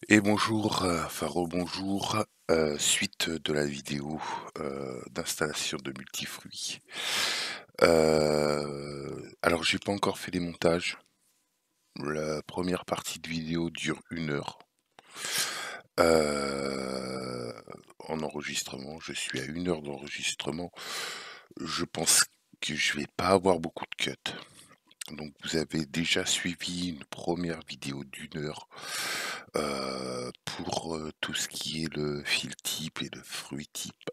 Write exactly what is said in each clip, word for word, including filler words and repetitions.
Et bonjour, heu, enfin rebonjour, heu, suite de la vidéo, heu, d'installation de multifruits. Heu, alors j'ai pas encore fait les montages. La première partie de vidéo dure une heure. Heu, en enregistrement, je suis à une heure d'enregistrement. Je pense que je vais pas avoir beaucoup de cuts. Donc vous avez déjà suivi une première vidéo d'une heure, heu, pour, heu, tout ce qui est le fil type et le fruit type.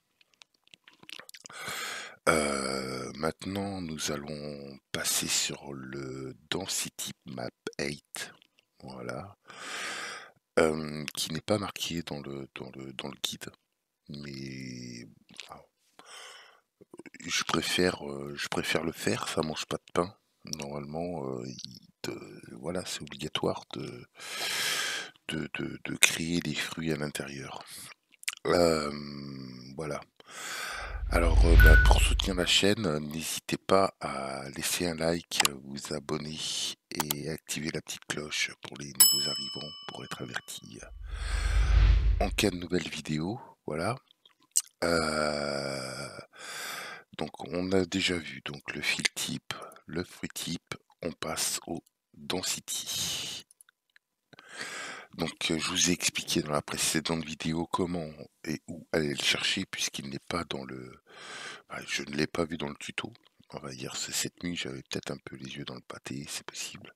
Heu, maintenant nous allons passer sur le Density Map huit, voilà, hem, qui n'est pas marqué dans le dans le dans le guide, mais enfin, je préfère, heu, je préfère le faire, ça mange pas de pain. Normalement, heu, il te voilà, c'est obligatoire de de de de créer des fruits à l'intérieur. Hem, voilà. Alors, heu, bah, pour soutenir la chaîne, heu, n'hésitez pas à laisser un like, euh, vous abonner et activer la petite cloche pour les nouveaux arrivants, pour être avertis euh, en cas de nouvelles vidéos, voilà. Heu, donc on a déjà vu donc le fil type, le fruit type, on passe au density. Donc, heu, je vous ai expliqué dans la précédente vidéo comment et où aller le chercher puisqu'il n'est pas dans le bah, je ne l'ai pas vu dans le tuto. On va dire c'est cette nuit, j'avais peut-être un peu les yeux dans le pâté, c'est possible.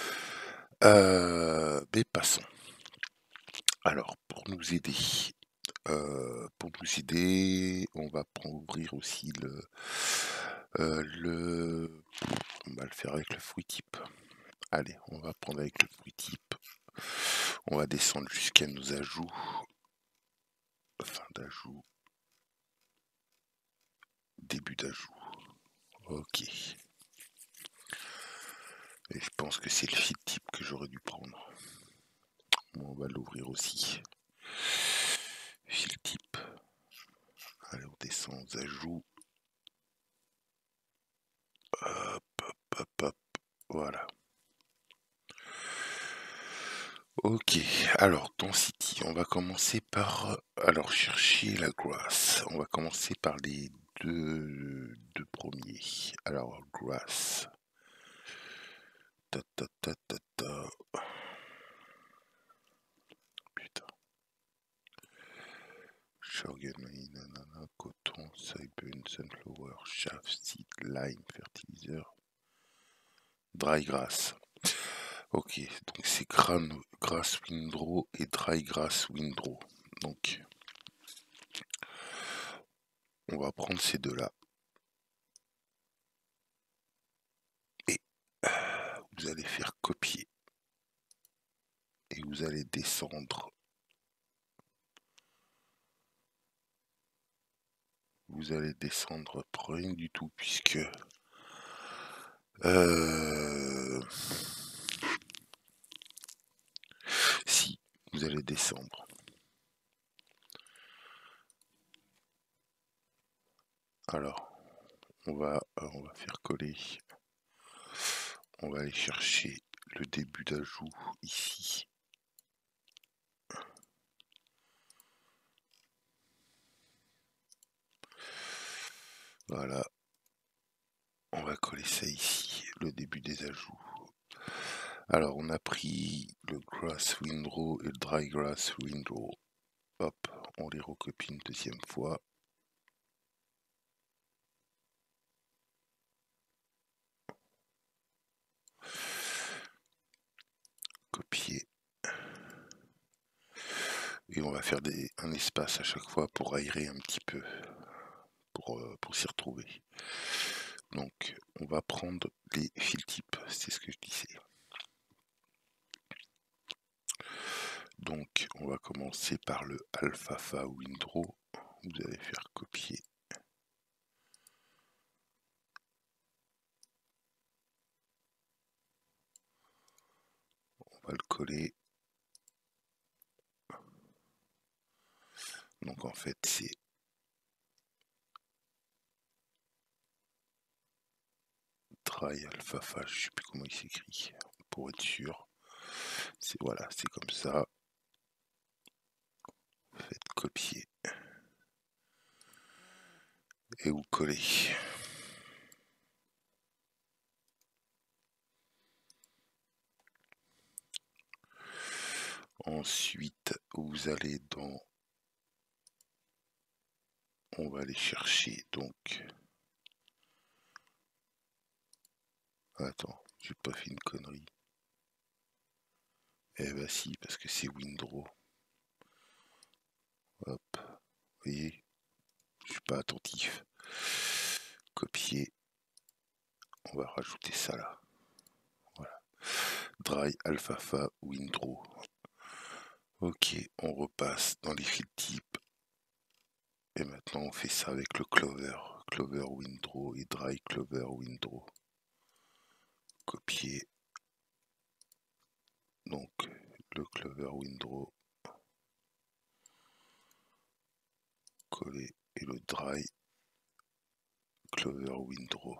Heu, mais passons. Alors pour nous aider, heu, pour nous aider, on va prend ouvrir aussi le, heu, le on va le faire avec le fruit type. Allez, on va prendre avec le fruit type. On va descendre jusqu'à nos ajouts. Fin d'ajout, début d'ajout. OK. Et je pense que c'est le fil type que j'aurais dû prendre. Bon, on va l'ouvrir aussi. Fil type. Allez, on descend aux ajouts. Hop, hop, hop, hop. Voilà. Ok, alors density, on va commencer par alors chercher la grass. On va commencer par les deux, deux premiers. Alors grass. Ta ta ta ta ta. Putain. Sugar, nanana, coton, soybean, sunflower, chaff, seed, lime, fertilizer, dry grass. Ok, donc c'est grass windrow et dry grass windrow. Donc, on va prendre ces deux-là. Et vous allez faire copier. Et vous allez descendre. Vous allez descendre pour rien du tout, puisque... Euh, si, vous allez descendre. Alors, on va, on va faire coller. On va aller chercher le début d'ajout ici. Voilà. On va coller ça ici, le début des ajouts. Alors, on a pris le grass windrow et le dry grass windrow. Hop, on les recopie une deuxième fois. Copier. Et on va faire des, un espace à chaque fois pour aérer un petit peu, pour, euh, pour s'y retrouver. Donc, on va prendre les fil types, c'est ce que je disais. Donc, on va commencer par le alfalfa windrow. Vous allez faire copier. On va le coller. Donc, en fait, c'est dry alfalfa, je sais plus comment il s'écrit, pour être sûr. C'est voilà, c'est comme ça. copier. Et vous collez. Ensuite, vous allez dans... On va aller chercher, donc... Attends, j'ai pas fait une connerie. Eh bah si, parce que c'est Windrow. Hop, vous voyez, je suis pas attentif. Copier. On va rajouter ça là. Voilà. Dry, Alfalfa, Windrow. Ok, on repasse dans les fils types. Et maintenant on fait ça avec le Clover. Clover, Windrow et Dry, Clover, Windrow. Copier. Donc le Clover, Windrow. Coller. Et le Dry, Clover, Windrow.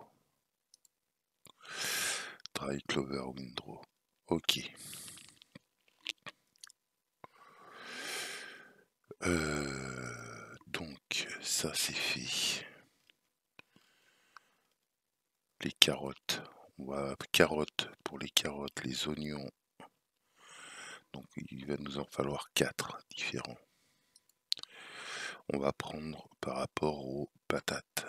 Dry, Clover, Windrow. Ok. Euh, donc ça c'est fait. Les carottes. On va carottes pour les carottes, les oignons. Donc il va nous en falloir quatre différents. On va prendre par rapport aux patates.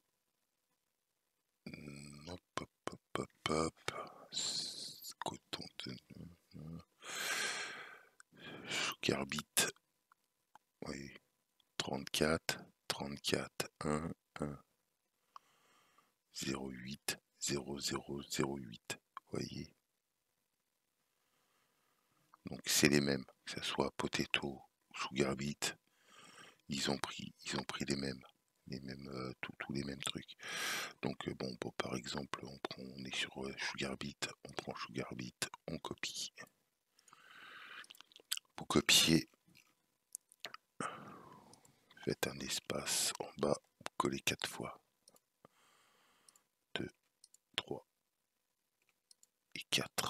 Hop, hop, hop, hop, hop. Coton de... Sugar beet. Oui. trente-quatre, trente-quatre, un, un. zéro huit, zéro zéro zéro huit. Vous voyez. Donc c'est les mêmes, que ce soit potato, sugar beet, ils ont pris, ils ont pris les mêmes, les mêmes, euh, tous les mêmes trucs. Donc euh, bon, bon, par exemple, on prend, on est sur euh, sugar beet, on prend sugar beet, on copie. Pour copier, faites un espace en bas, vous collez quatre fois. deux, trois et quatre.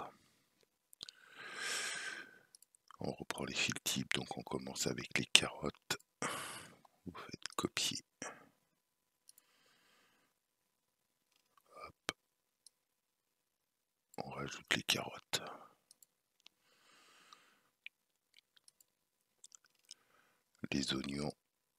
On reprend les fils types, donc on commence avec les carottes. Vous faites copier. Hop. On rajoute les carottes. Les oignons.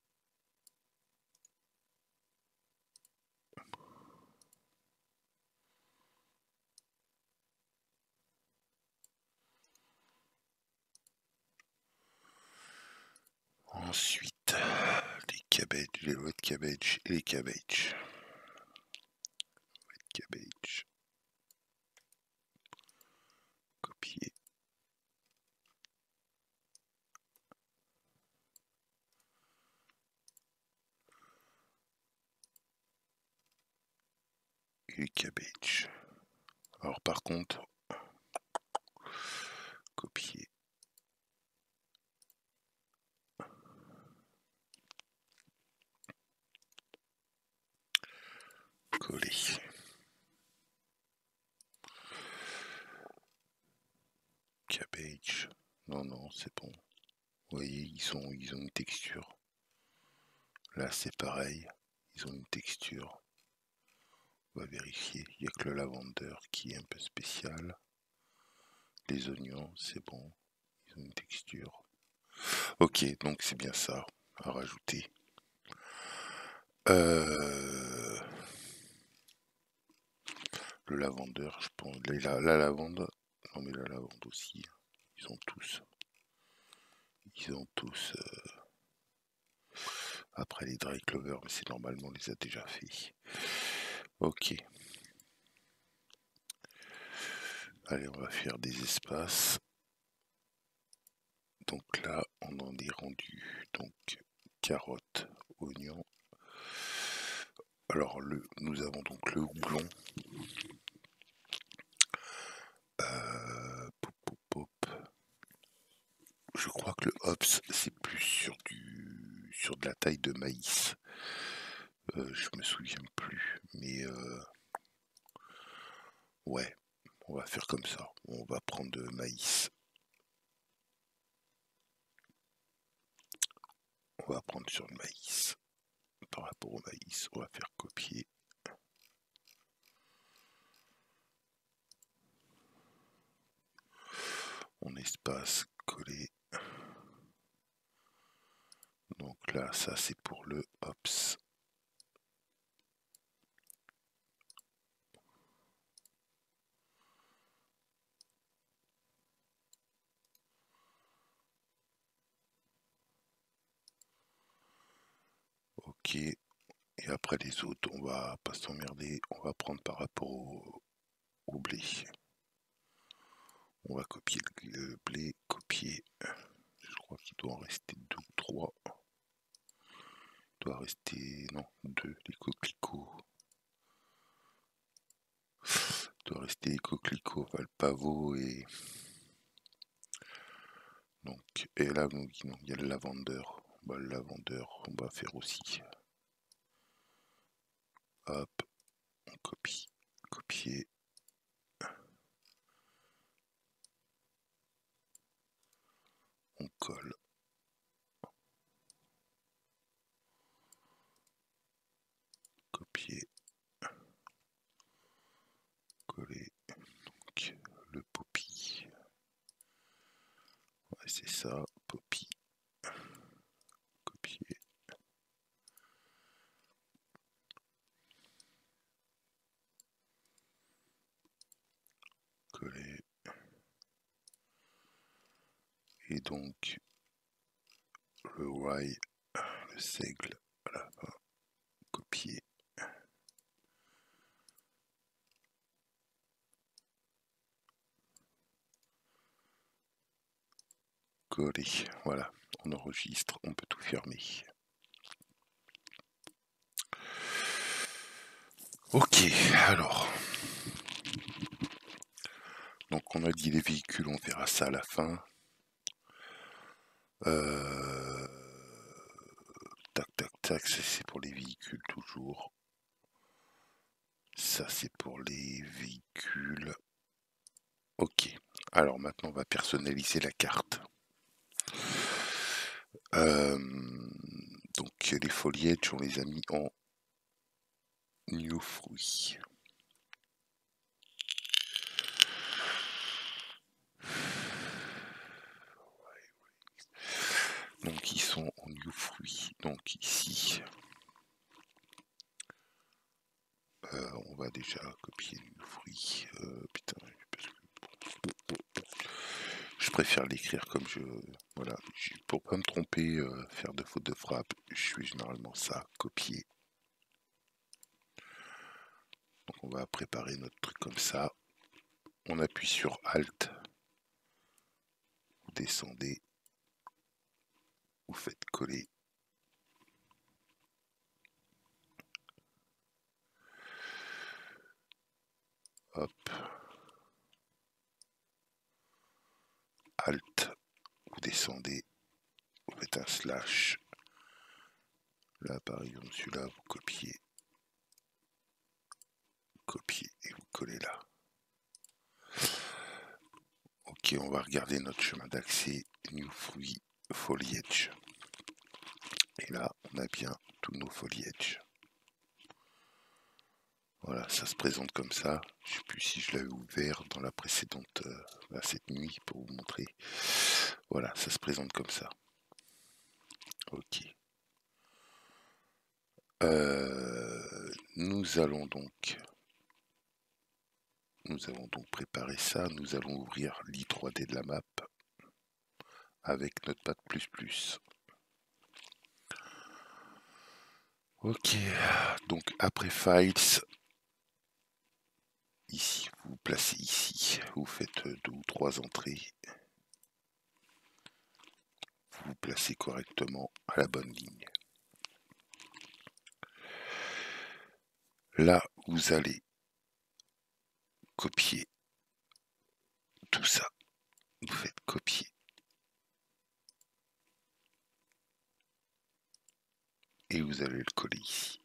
Ensuite, les cabbages, les red cabbage et les cabbages. Red cabbage. Copier. Et les cabbages. Alors par contre, copier. Coller. Cabbage. Non, non, c'est bon. Vous voyez, ils, sont, ils ont une texture. Là, c'est pareil. Ils ont une texture. On va vérifier. Il n'y a que le lavender qui est un peu spécial. Les oignons, c'est bon. Ils ont une texture. Ok, donc c'est bien ça à rajouter. Euh... Le lavender, je pense. La, la lavande. Non, mais la lavande aussi. Ils ont tous. Ils ont tous. Euh... Après les dry clover, mais c'est normalement on les a déjà fait. Ok. Allez, on va faire des espaces. Donc là, on en est rendu. Donc, carottes, oignons. Alors, le, nous avons donc le houblon. Euh, pop, pop, pop. Je crois que le hops, c'est plus sur du sur de la taille de maïs. Euh, je me souviens plus, mais euh, ouais, on va faire comme ça. On va prendre de maïs. on va prendre sur le maïs. Par rapport au maïs, on va faire copier. On espace, coller. Donc là, ça c'est pour le ops. Ok. Et après les autres, on va pas s'emmerder. On va prendre par rapport au, au blé. On va copier le, le blé, copier. Je crois qu'il doit en rester deux ou trois. Il doit rester, non, deux, les coquelicots. Il doit rester les coquelicots, enfin, le pavot et... Donc, et là, donc, il y a le lavandeur. Bah, le lavandeur, on va faire aussi. Hop, on copie, copier. On colle. Copier. Coller. Donc, le poppy. Ouais, c'est ça, poppy. Copier. Coller. Et donc, le Y, le seigle à la fin. Copier. Coller. Voilà, on enregistre, on peut tout fermer. Ok, alors. Donc on a dit les véhicules, on verra ça à la fin. Euh... Tac, tac, tac, c'est pour les véhicules toujours. Ça c'est pour les véhicules. Ok, alors maintenant on va personnaliser la carte. Euh... Donc les foliages, on les a mis en new fruits. Donc ils sont en new fruits. Donc ici, euh, on va déjà copier new fruits. Euh, putain, parce que je préfère l'écrire comme je... Voilà, pour pas me tromper, euh, faire de faute de frappe, je fais généralement ça, copier. Donc on va préparer notre truc comme ça. On appuie sur Alt. Vous descendez. Vous faites coller. Hop. Alt. Vous descendez. Vous faites un slash. Là par exemple celui-là, vous copiez. Copier et vous collez là. Ok, on va regarder notre chemin d'accès, New Fruit Foliage. Et là, on a bien tous nos foliages. Voilà, ça se présente comme ça. Je ne sais plus si je l'avais ouvert dans la précédente, euh, là, cette nuit, pour vous montrer. Voilà, ça se présente comme ça. Ok. Euh, nous allons donc... Nous avons donc préparé ça. Nous allons ouvrir l'i trois D de la map avec Notepad plus plus. Ok, donc après Files, ici, vous vous placez ici, vous faites deux ou trois entrées, vous vous placez correctement à la bonne ligne. Là, vous allez copier tout ça, vous faites copier. Et vous allez le coller ici.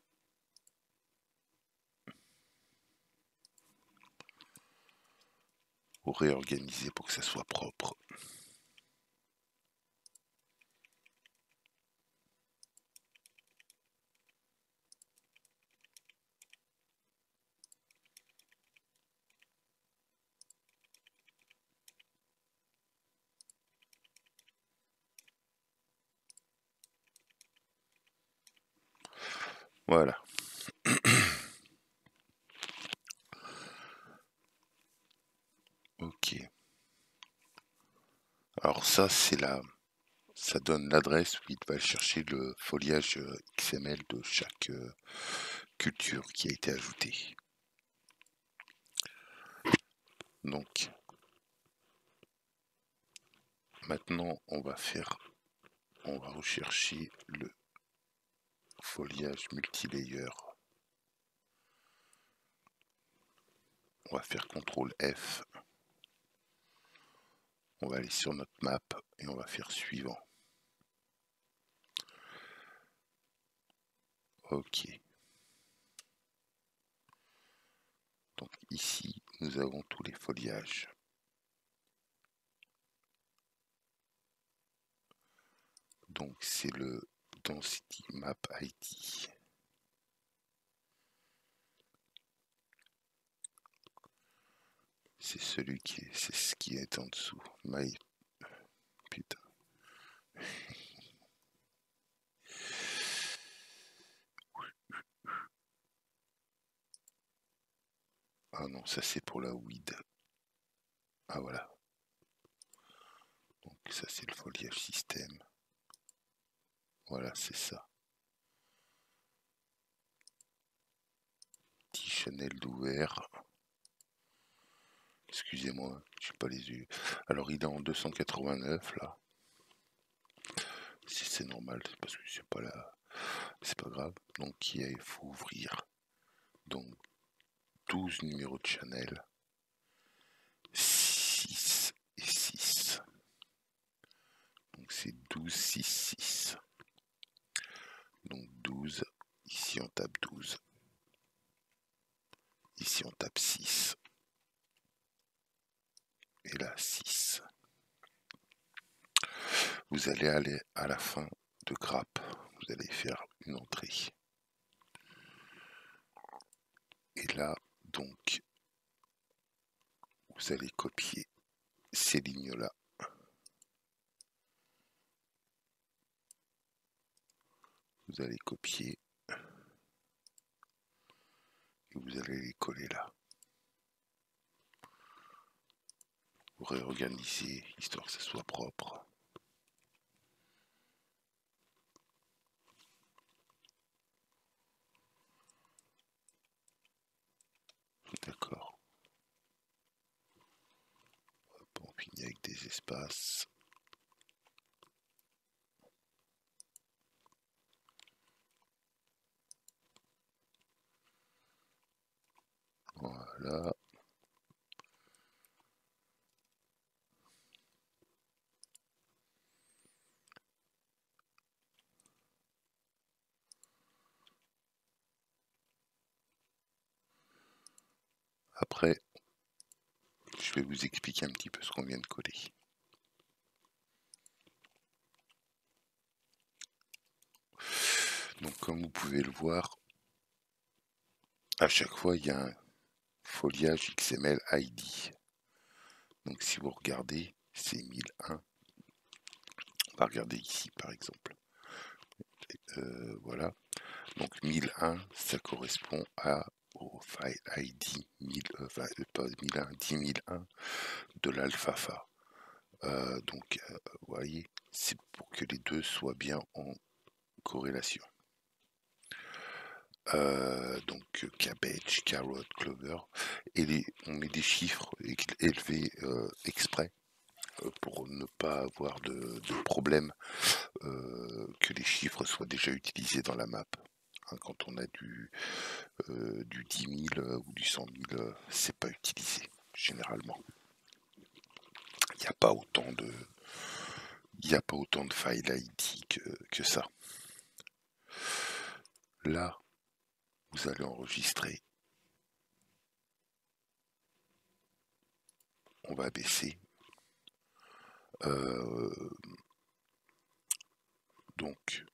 Vous réorganisez pour que ça soit propre. Voilà. Ok. Alors ça, c'est la, ça donne l'adresse où il va chercher le foliage euh, X M L de chaque euh, culture qui a été ajoutée. Donc, maintenant, on va faire, on va rechercher le foliage multilayer. On va faire contrôle F. On va aller sur notre map et on va faire suivant. Ok. Donc ici, nous avons tous les foliages. Donc c'est le Density Map I D. C'est celui qui est, c'est ce qui est en dessous. My putain. Ah non, ça c'est pour la weed. Ah voilà. Donc ça c'est le foliage système. Voilà, c'est ça. Petit Chanel d'ouvert. Excusez-moi, je n'ai pas les yeux. Alors il est en deux cent quatre-vingt-neuf là. Si c'est normal, c'est parce que c'est pas là. C'est pas grave. Donc il faut ouvrir. Donc douze numéros de Chanel. six et six. Donc c'est douze, six, six. Donc douze. Ici on tape douze. Ici on tape six. Et là six. Vous allez aller à la fin de grappe. Vous allez faire une entrée. Et là, donc, vous allez copier ces lignes-là. Vous allez copier et vous allez les coller là. Vous réorganisez histoire que ce soit propre. D'accord. On finit avec des espaces. Voilà. Après, je vais vous expliquer un petit peu ce qu'on vient de coller. Donc comme vous pouvez le voir, à chaque fois il y a un foliage X M L I D. Donc si vous regardez, c'est mille un. On va regarder ici par exemple. Euh, voilà. Donc mille un, ça correspond à au file I D mille, euh, enfin, pas mille un, dix mille un de l'alphafa. Euh, donc euh, vous voyez, c'est pour que les deux soient bien en corrélation. Euh, donc cabbage, carrot, clover, et les, on met des chiffres élevés euh, exprès euh, pour ne pas avoir de, de problème euh, que les chiffres soient déjà utilisés dans la map. Hein, quand on a du, euh, du dix mille euh, ou du cent mille, euh, c'est pas utilisé généralement. Il n'y a pas autant de il n'y a pas autant de file I D que, que ça. Là, vous allez enregistrer. On va baisser. Euh, donc,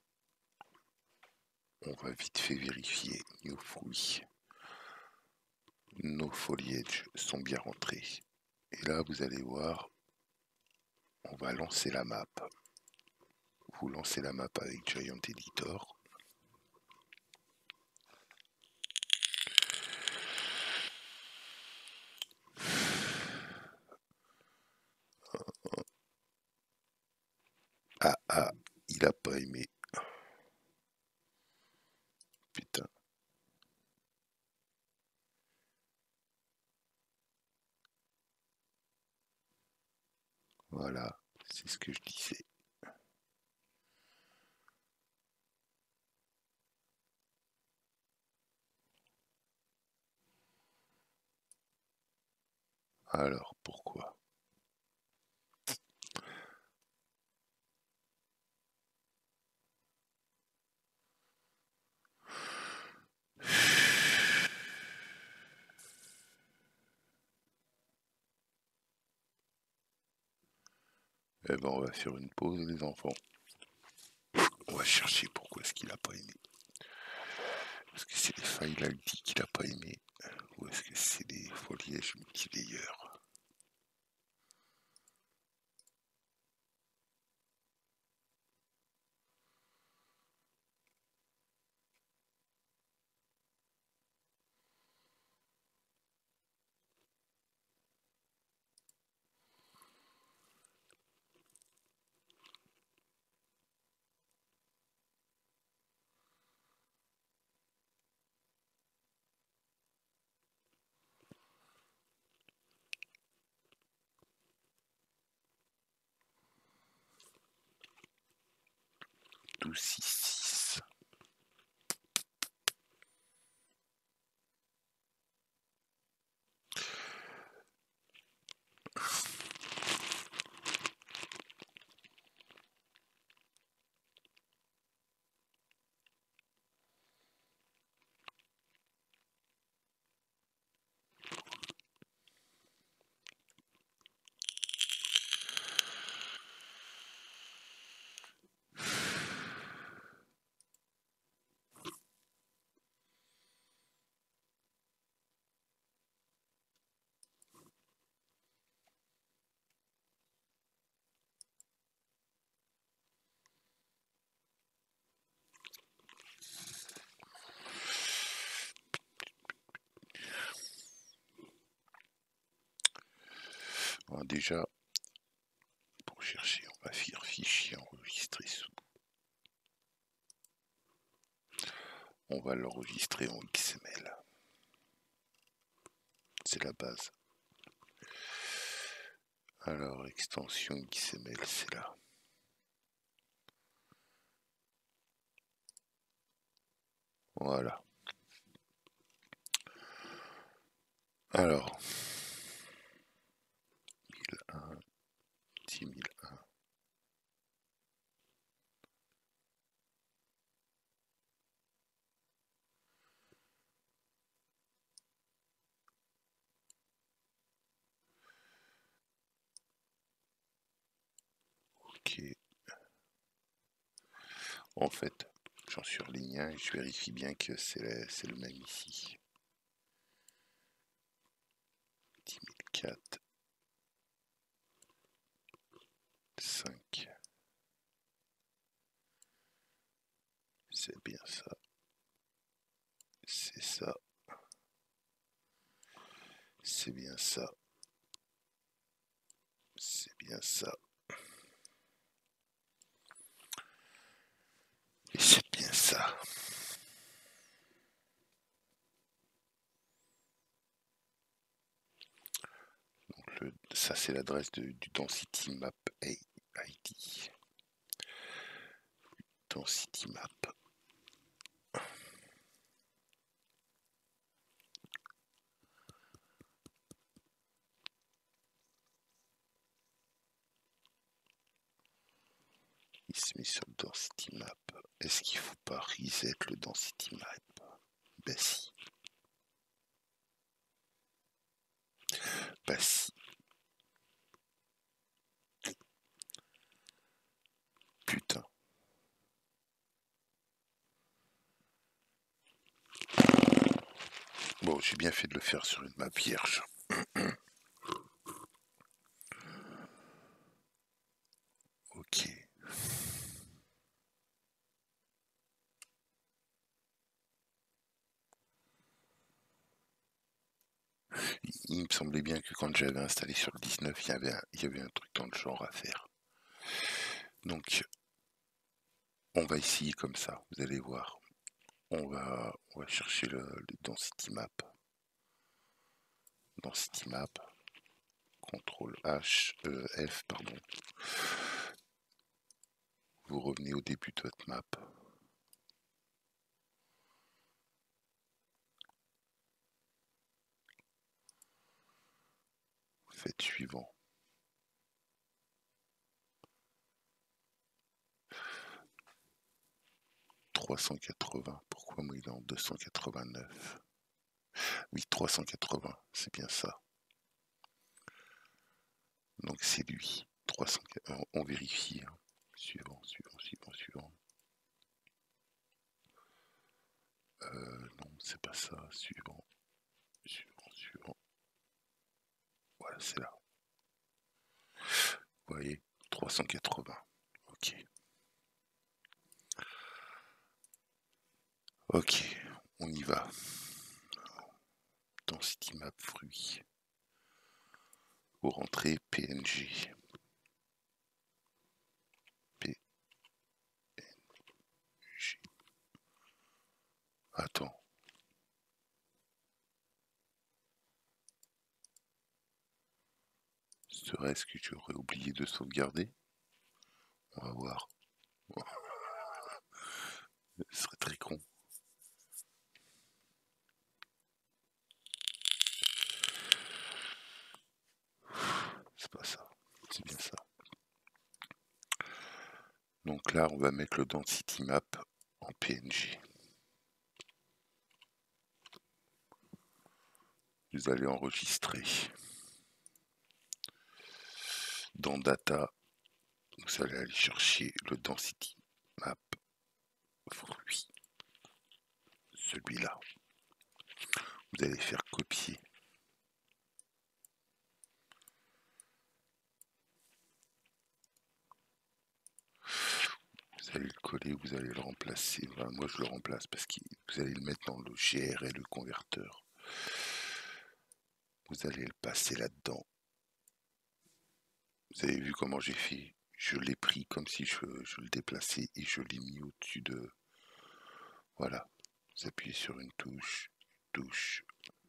on va vite fait vérifier nos fruits. Nos foliages sont bien rentrés. Et là, vous allez voir, on va lancer la map. Vous lancez la map avec Giant Editor. Ah ah, il a pas aimé. Putain. Voilà, c'est ce que je disais. Alors, pourquoi? Eh ben, on va faire une pause, les enfants. On va chercher pourquoi est-ce qu'il a pas aimé. Est-ce que c'est les failles I D qu'il a pas aimé? Ou est-ce que c'est les foliages multilayer? douze six six. Alors déjà, pour chercher, on va faire fichier enregistré sous. On va l'enregistrer en X M L. C'est la base. Alors, extension X M L, c'est là. Voilà. Alors, mille un, dix mille un. Ok. En fait, j'en surligne un et je vérifie bien que c'est le même ici. dix mille quatre. cinq. C'est bien ça. C'est ça. C'est bien ça. C'est bien ça. Et c'est bien ça. Donc le, ça c'est l'adresse du Density Map I D. Density Map. Il se met sur le Density Map. Est-ce qu'il ne faut pas reset le Density Map? Ben si. Ben si. Putain. Bon, j'ai bien fait de le faire sur une map vierge. Ok. Il me semblait bien que quand j'avais installé sur le dix-neuf, il y avait un, il y avait un truc dans le genre à faire. Donc, On va essayer comme ça, vous allez voir. On va, on va chercher le, le density map. Density map. contrôle H, euh, F, pardon. Vous revenez au début de votre map. Faites suivant. trois cent quatre-vingts. Pourquoi moi il est en deux cent quatre-vingt-neuf? Oui, trois cent quatre-vingts, c'est bien ça. Donc c'est lui. trois cents, on vérifie. Hein. Suivant, suivant, suivant, suivant. Euh, non, c'est pas ça. Suivant, suivant, suivant. Voilà, c'est là. Vous voyez, trois cent quatre-vingts. Ok. Ok, on y va. Density map fruit. Vous rentrez P N G. P N G. Attends. Serait-ce que j'aurais oublié de sauvegarder? On va voir. Ce serait très con. C'est pas ça. C'est bien ça. Donc là, on va mettre le density map en P N G. Vous allez enregistrer. Dans Data, vous allez aller chercher le density map fruit. Celui-là. Vous allez faire copier. Vous allez le coller, vous allez le remplacer. Enfin, moi, je le remplace parce que vous allez le mettre dans le G R L, le converteur. Vous allez le passer là-dedans. Vous avez vu comment j'ai fait? Je l'ai pris comme si je, je le déplaçais et je l'ai mis au-dessus de... Voilà. Vous appuyez sur une touche, touche.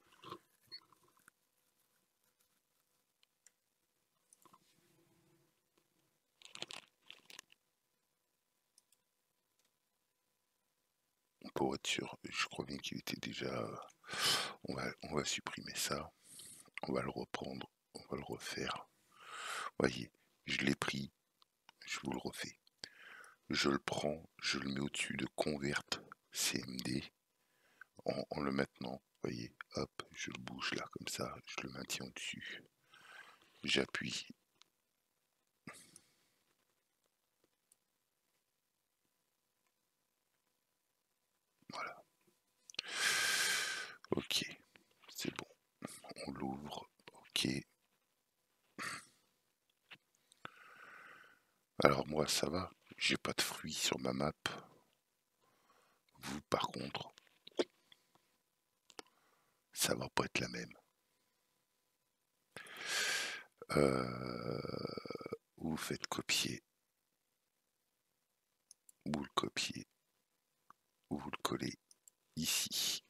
Pour être sûr, je crois bien qu'il était déjà... On va, on va supprimer ça. On va le reprendre. On va le refaire. Voyez, je l'ai pris. Je vous le refais. Je le prends, je le mets au-dessus de Convert C M D en, en le maintenant. Voyez, hop, je le bouge là comme ça. Je le maintiens au-dessus. J'appuie. Voilà. Ok, c'est bon. On l'ouvre. Ok. Alors moi ça va, j'ai pas de fruits sur ma map. Vous par contre, ça va pas être la même. Euh, vous faites copier. Vous le copiez. Vous le collez ici.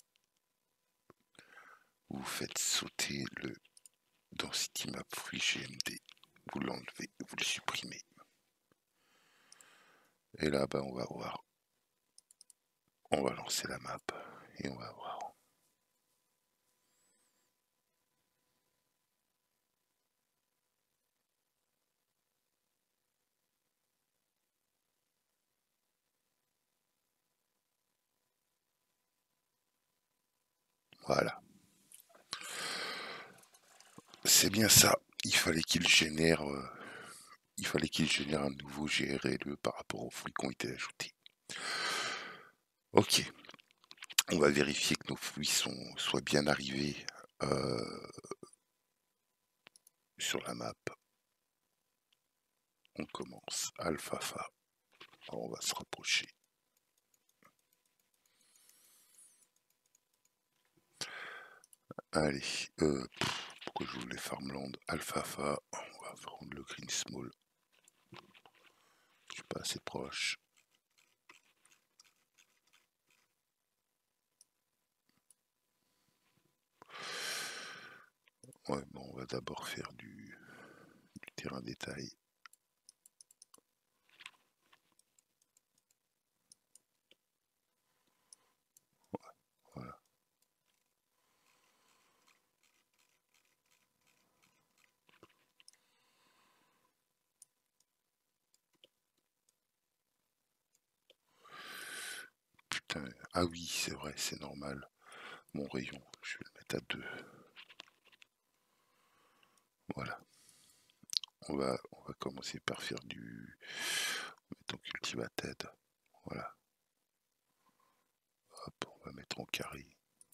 Vous faites sauter le density map fruit G M D. Vous l'enlevez, vous le supprimez. Et là, bah, on va voir. On va lancer la map et on va voir. Voilà. C'est bien ça. Il fallait qu'il génère, euh, il fallait qu'il génère un nouveau G R L E par rapport aux fruits qui ont été ajoutés. Ok. On va vérifier que nos fruits sont, soient bien arrivés euh, sur la map. On commence. Alphafa. On va se rapprocher. Allez. Euh, pff, pourquoi je voulais Farmland? Alphafa. On va prendre le Green Small. Je suis pas assez proche. Ouais, bon, on va d'abord faire du, du terrain détail. Voilà. Putain, ah oui, c'est vrai, c'est normal. Mon rayon, je vais le mettre à deux. Voilà. On va, on va commencer par faire du... Mettons cultivated. Voilà. Hop, on va mettre en carré.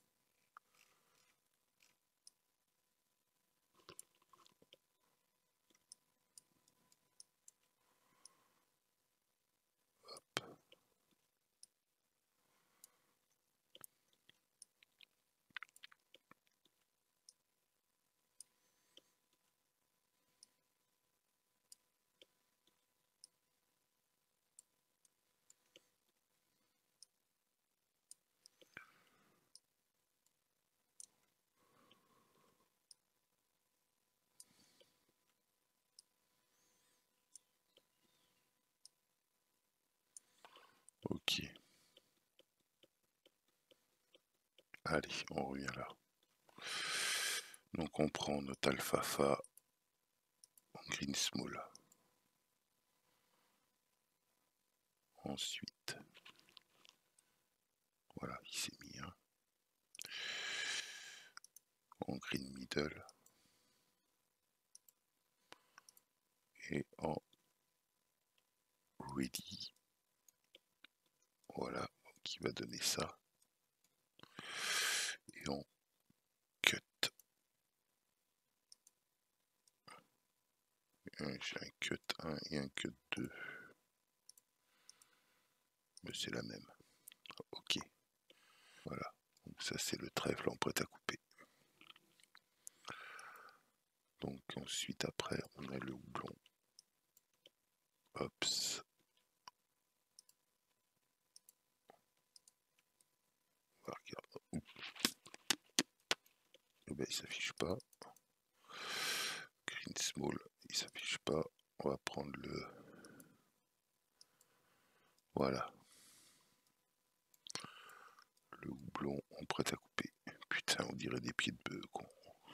Hop. Ok. Allez, on revient là. Donc on prend notre alfalfa en green small. Ensuite, voilà, il s'est mis hein, en green middle et en ready. Voilà, qui va donner ça. Et en cut. J'ai un cut un et un cut deux. Mais c'est la même. Ok. Voilà. Donc ça c'est le trèfle en prêt à couper. Donc ensuite après on a le houblon. Hops. On va regarder. Eh ben, il s'affiche pas. Green small, il s'affiche pas. On va prendre le... Voilà. Le houblon en prêt à couper. Putain, on dirait des pieds de bœuf, con.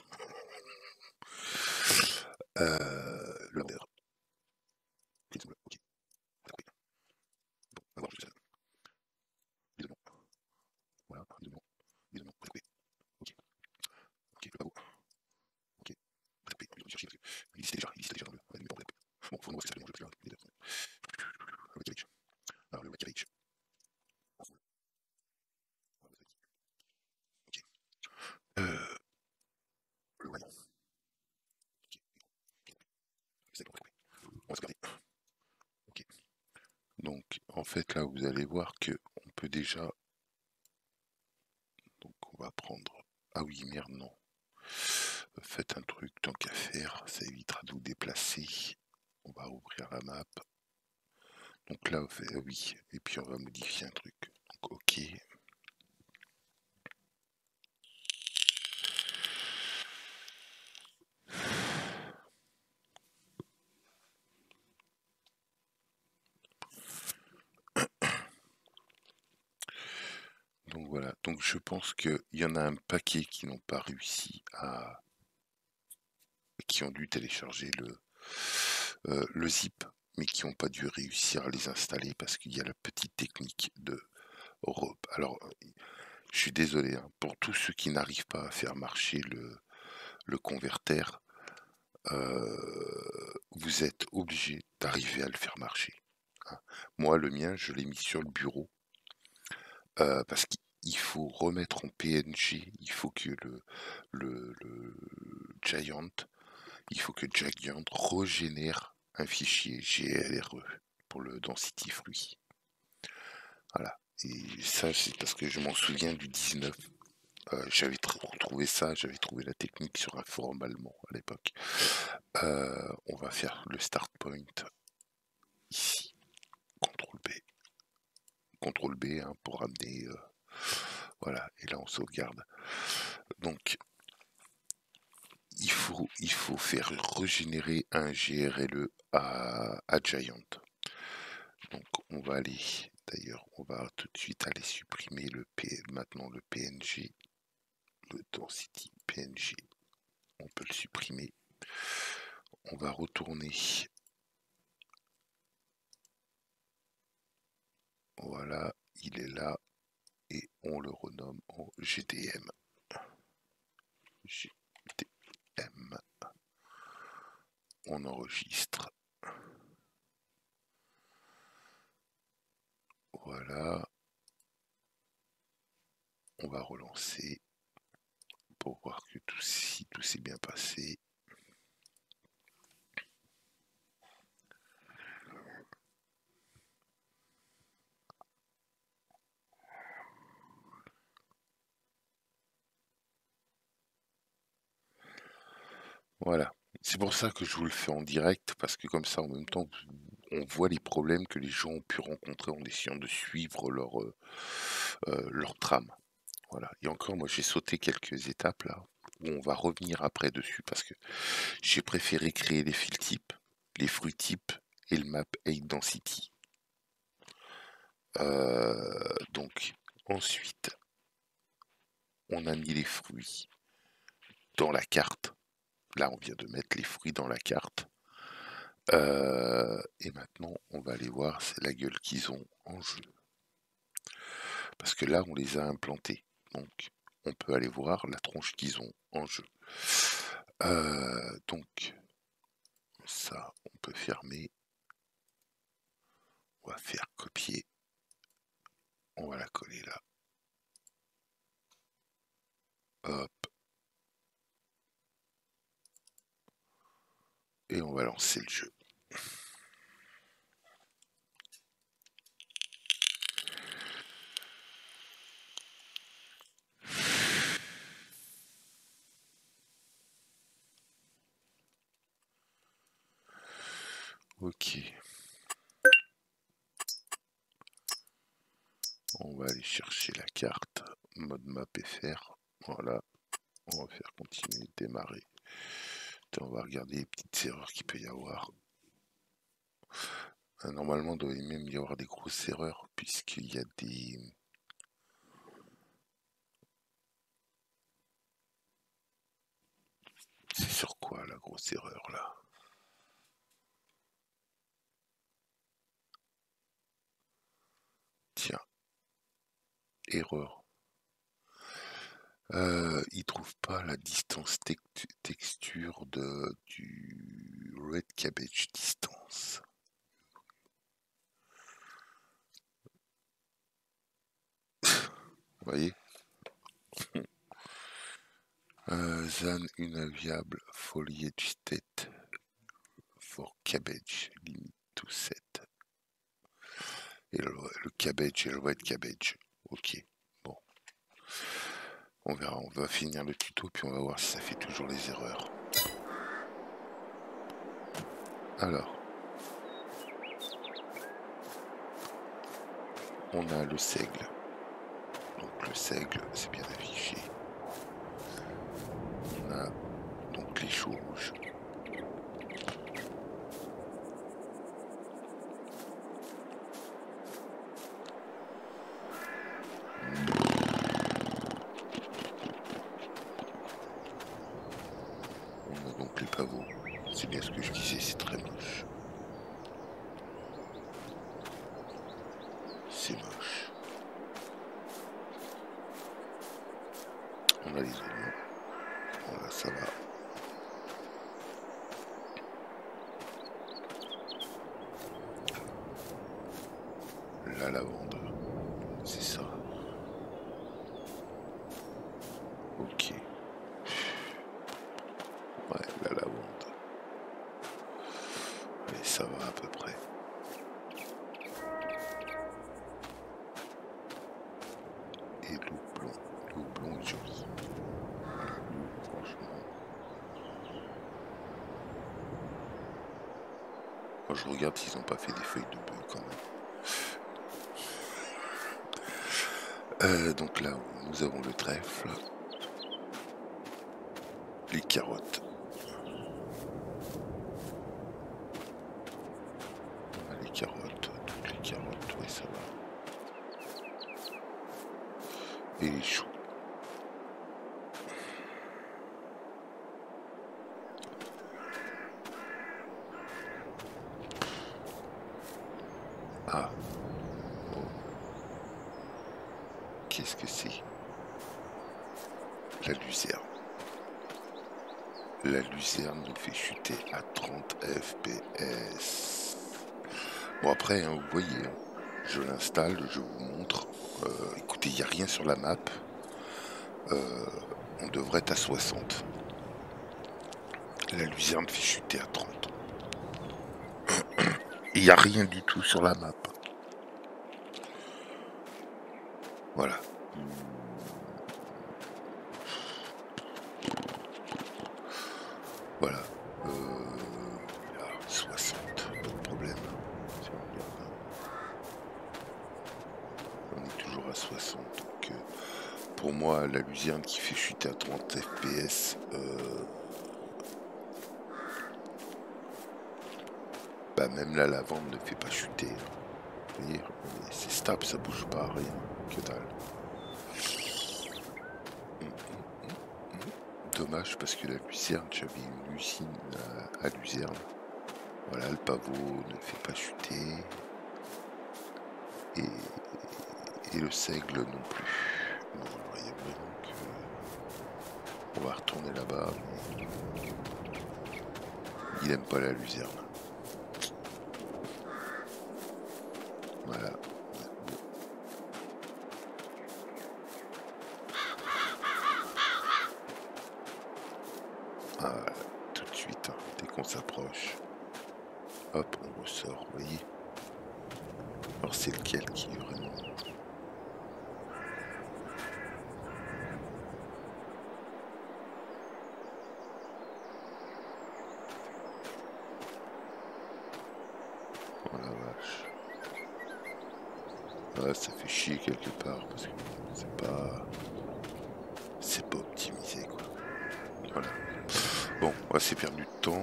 Euh, le lander. Green small, ok. Bon, on va voir juste ça. Les oignons. Voilà, les oignons. Les oignons, prêt à couper. Ok. Ok, le pavot. Ok. Prêt à couper. On va chercher parce que il existait déjà, il existait déjà dans le. Ouais, mais bon, bon, faut nous voir ce que ça fait manger parce que là, les deux. Le Wacky Rich. Alors, le Wacky Rich. Ok. Euh, le wagnon. Ok. C'est bon, on va se garder. Ok. Donc, en fait, là, vous allez voir que on peut déjà. Donc, on va prendre. Ah oui, merde, non. Faites un truc tant qu'à faire, ça évitera de vous déplacer. On va ouvrir la map. Donc là, on fait oui, et puis on va modifier un truc. Donc, ok. Donc voilà, donc je pense qu'il y en a un paquet qui n'ont pas réussi à... qui ont dû télécharger le, euh, le zip, mais qui n'ont pas dû réussir à les installer parce qu'il y a la petite technique de Europe. Alors, je suis désolé, hein, pour tous ceux qui n'arrivent pas à faire marcher le, le converter, euh, vous êtes obligé d'arriver à le faire marcher. Hein. Moi, le mien, je l'ai mis sur le bureau euh, parce qu'il faut remettre en P N G, il faut que le, le, le Giant, il faut que Giant régénère un fichier G L R E pour le Density Fruit. Voilà. Et ça, c'est parce que je m'en souviens du dix-neuf. Euh, j'avais retrouvé ça, j'avais trouvé la technique sur un forum allemand à l'époque. Euh, on va faire le start point ici. contrôle B. contrôle B hein, pour ramener. Euh, voilà, et là on sauvegarde. Donc il faut, il faut faire régénérer un G R L E à, à Giant. Donc on va aller, d'ailleurs on va tout de suite aller supprimer le P, maintenant le P N G, le density P N G, on peut le supprimer. On va retourner, voilà, il est là et on le renomme en G D M. G D M. On enregistre. Voilà. On va relancer pour voir que tout, si tout s'est bien passé. Voilà. C'est pour ça que je vous le fais en direct, parce que comme ça, en même temps, on voit les problèmes que les gens ont pu rencontrer en essayant de suivre leur, euh, euh, leur trame. Voilà. Et encore, moi, j'ai sauté quelques étapes là, où on va revenir après dessus, parce que j'ai préféré créer les fils types, les fruits types et le map eight density. Euh, donc, ensuite, on a mis les fruits dans la carte. Là, on vient de mettre les fruits dans la carte. Euh, et maintenant, on va aller voir la gueule qu'ils ont en jeu. Parce que là, on les a implantés. Donc, on peut aller voir la tronche qu'ils ont en jeu. Euh, donc, ça, on peut fermer. On va faire copier. On va la coller là. Hop. Et on va lancer le jeu. Ok. On va aller chercher la carte. Mode map F R. Voilà. On va faire continuer, démarrer. On va regarder les petites erreurs qu'il peut y avoir. Normalement, il doit même y avoir des grosses erreurs, puisqu'il y a des... C'est sur quoi la grosse erreur là? Tiens. Erreur. Euh, il trouve pas la distance texture de, du Red Cabbage distance. Vous voyez? euh, Zan unavailable foliage state for cabbage limit to set. Et le, le cabbage et le red cabbage. Ok. Bon. On verra, on va finir le tuto puis on va voir si ça fait toujours les erreurs. Alors. On a le seigle. Donc le seigle, c'est bien affiché. On a donc les choux rouges. On a donc les pavots. C'est bien ce que je disais, c'est très moche. C'est moche. On a les oignons. Voilà, ça va. La lavande, c'est ça. Ok. Ouais, la lavande. Allez, ça va à peu près. Et le houblon. Le houblon est joli. Franchement. Quand je regarde s'ils n'ont pas fait des feuilles de bœuf quand même. Euh, donc là, nous avons le trèfle, les carottes carottes, ouais, ça va. Et les choux. Ah. Bon. Qu'est-ce que c'est? La luzerne. La luzerne nous fait chuter à trente F P S. Bon après, hein, vous voyez, hein, je l'installe, je vous montre. Euh, écoutez, il n'y a rien sur la map. Euh, on devrait être à soixante. La luzerne fait chuter à trente. Il n'y a rien du tout sur la map. Voilà. Voilà. Euh, là, soixante, pas de problème. Si on regarde, on est toujours à soixante. Donc, euh, pour moi, la luzerne qui fait chuter à trente F P S, euh, bah même la lavande ne fait pas chuter. Vous voyez, c'est stable, ça bouge pas, rien, que dalle. Dommage parce que la luzerne, j'avais une usine à, à luzerne. Voilà, le pavot ne fait pas chuter. Et, et le seigle non plus. Bon, alors il y a vraiment que... On va retourner là-bas. Mais... il aime pas la luzerne. Voilà. Ah, tout de suite, hein, dès qu'on s'approche. Hop, on ressort, vous voyez. Alors c'est lequel qui est vraiment... Oh la vache. Ah, ça fait chier quelque part parce que c'est pas... c'est pas optimisé quoi. Voilà. Bon, ouais, c'est perdu de temps.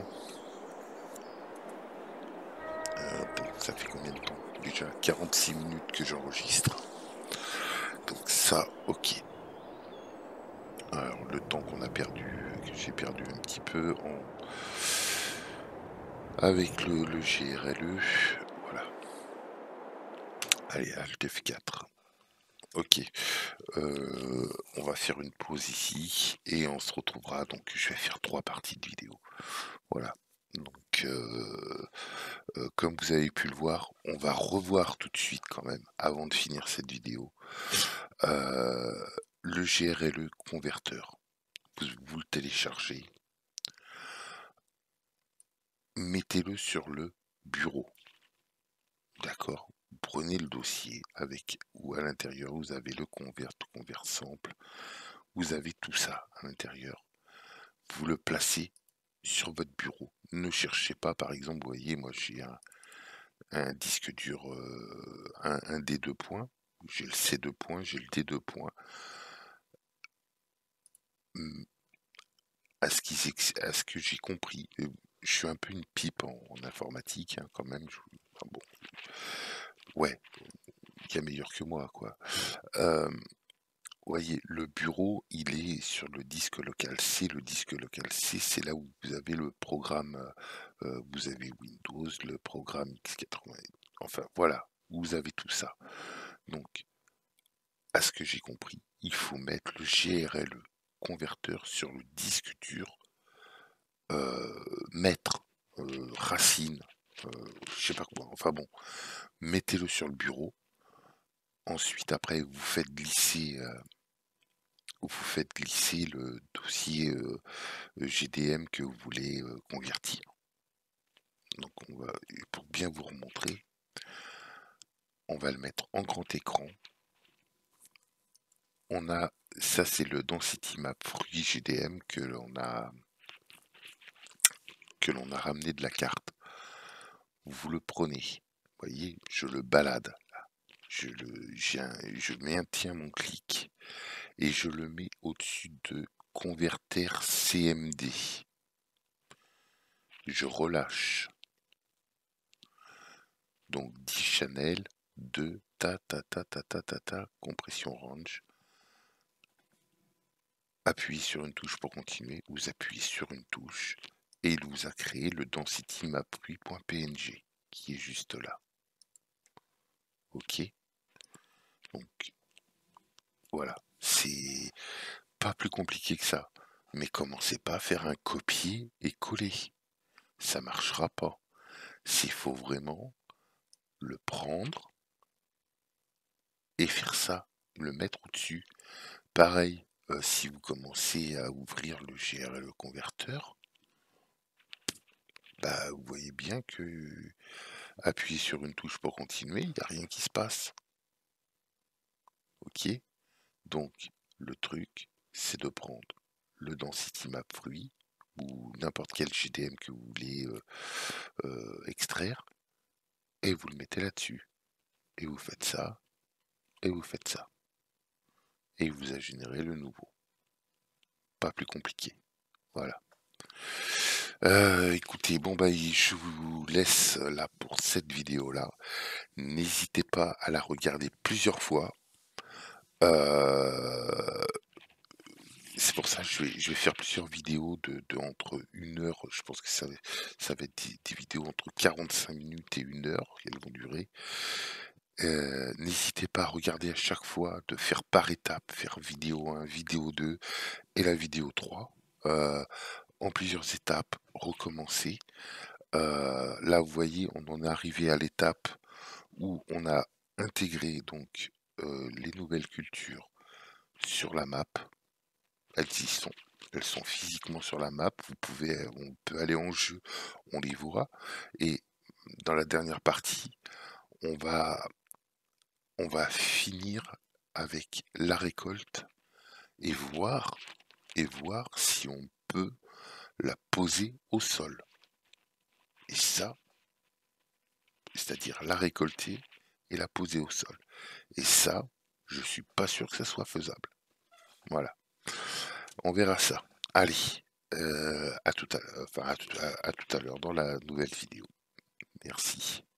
Euh, bon, ça fait combien de temps? Déjà quarante-six minutes que j'enregistre. Donc ça, ok. Alors le temps qu'on a perdu, que j'ai perdu un petit peu en... avec le, le G R L E. Voilà. Allez, Alt F quatre. Ok. Euh, on va faire une pause ici et on se retrouvera. Donc je vais faire trois parties de vidéo. Voilà. Donc euh, euh, comme vous avez pu le voir, on va revoir tout de suite quand même, avant de finir cette vidéo, euh, le G R L E converteur. Vous, vous le téléchargez, mettez-le sur le bureau, d'accord? Vous prenez le dossier avec, ou à l'intérieur vous avez le convert, convert sample, vous avez tout ça à l'intérieur. Vous le placez sur votre bureau. Ne cherchez pas, par exemple, vous voyez, moi j'ai un, un disque dur, euh, un, un D deux points, j'ai le C deux points, j'ai le D deux points. À ce, qui, à ce que j'ai compris, je suis un peu une pipe en, en informatique, hein, quand même. Je, enfin bon, ouais, il y a meilleur que moi, quoi. Euh, voyez, le bureau, il est sur le disque local C. Le disque local C, c'est là où vous avez le programme, euh, vous avez Windows, le programme X quatre-vingts, enfin voilà, vous avez tout ça. Donc, à ce que j'ai compris, il faut mettre le G R L E converteur sur le disque dur euh, maître, euh, racine, euh, je sais pas quoi, enfin bon, mettez-le sur le bureau. Ensuite, après, vous faites glisser... Euh, vous faites glisser le dossier euh, G D M que vous voulez euh, convertir. Donc on va, pour bien vous remontrer, on va le mettre en grand écran. On a, ça c'est le Density Map Fruit G D M que l'on a que l'on a ramené de la carte. Vous le prenez, vous voyez, je le balade. Je, le, un, je maintiens mon clic et je le mets au-dessus de converter C M D. Je relâche. Donc dix channels, deux, ta ta ta ta ta ta ta, compression range. Appuyez sur une touche pour continuer, vous appuyez sur une touche et il vous a créé le density map fruit.png qui est juste là. Ok, donc voilà, c'est pas plus compliqué que ça. Mais commencez pas à faire un copier et coller, ça marchera pas. S'il faut vraiment le prendre et faire ça, le mettre au-dessus. Pareil, euh, si vous commencez à ouvrir le G R L converteur, bah, vous voyez bien que appuyez sur une touche pour continuer, il n'y a rien qui se passe. Ok, donc le truc, c'est de prendre le density map fruit ou n'importe quel G D M que vous voulez euh, euh, extraire et vous le mettez là-dessus. Et vous faites ça, et vous faites ça. Et il vous a généré le nouveau. Pas plus compliqué. Voilà. Euh, écoutez, bon bah je vous laisse là pour cette vidéo là. N'hésitez pas à la regarder plusieurs fois. Euh, c'est pour ça que je vais, je vais faire plusieurs vidéos de, de entre une heure. Je pense que ça, ça va être des, des vidéos entre quarante-cinq minutes et une heure. Elles vont durer. Euh, n'hésitez pas à regarder à chaque fois, de faire par étape, faire vidéo un, vidéo deux et la vidéo trois. Euh, en plusieurs étapes, recommencer. Euh, là, vous voyez, on en est arrivé à l'étape où on a intégré donc euh, les nouvelles cultures sur la map. Elles y sont. Elles sont physiquement sur la map. Vous pouvez, on peut aller en jeu, on les voit. Et dans la dernière partie, on va, on va finir avec la récolte et voir, et voir si on peut la poser au sol. Et ça, c'est-à-dire la récolter et la poser au sol. Et ça, je suis pas sûr que ça soit faisable. Voilà. On verra ça. Allez, euh, à tout à l'heure, enfin à tout à, à tout à l'heure dans la nouvelle vidéo. Merci.